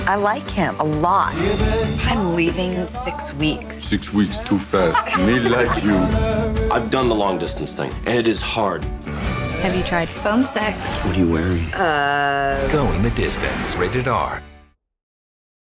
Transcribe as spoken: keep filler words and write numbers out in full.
I like him a lot. I'm leaving in six weeks. Six weeks too fast. Me like you. I've done the long distance thing, and it is hard. Have you tried phone sex? What are you wearing? Uh... Going the Distance, rated R.